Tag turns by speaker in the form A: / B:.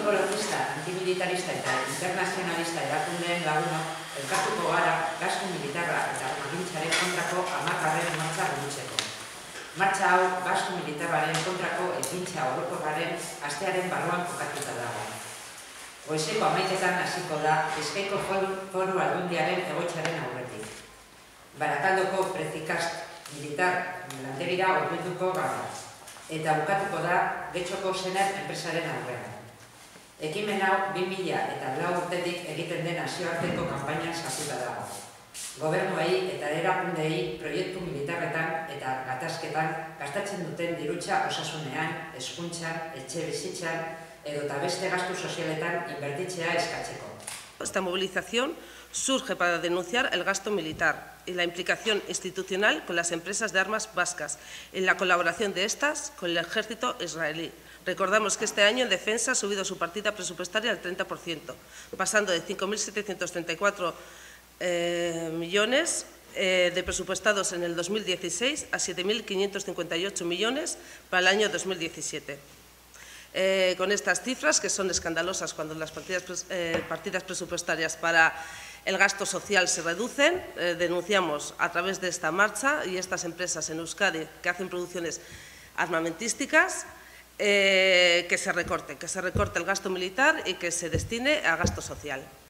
A: ekologista, antimilitarista eta internazionalista erakundeen lagunok elkartuko gara gastu militarra eta armagintzaren kontrako 10. martxa burutzeko. Martxa hau gastu militarraren kontrako ekintza orokorraren astearen barruan kokatuta dago. Goizeko 11etan hasiko da Bizkaiko Foru Aldundiaren egoitzaren aurretik. Barakaldoko Prezikast militar lantegira hurbilduko gara eta bukatuko da Getxoko Sener enpresaren aurrean. Ekimen hau 2004 urtetik egiten den nazioarteko kanpainan sartuta dago. Gobernuei eta erakundei proiektu militarretan eta gatazketan gastatzen duten dirutza osasunean, hezkuntzan, etxebizitzan edota beste gastu sozialetan inbertitzea eskatzeko.
B: Esta movilización surge para denunciar el gasto militar y la implicación institucional con las empresas de armas vascas en la colaboración de estas con el ejército israelí. Recordamos que este año en defensa ha subido su partida presupuestaria al 30%, pasando de 5.734 millones de presupuestados en el 2016 a 7.558 millones para el año 2017. Con estas cifras, que son escandalosas cuando las partidas presupuestarias para el gasto social se reducen, denunciamos a través de esta marcha y estas empresas en Euskadi que hacen producciones armamentísticas que se recorte el gasto militar y que se destine a gasto social.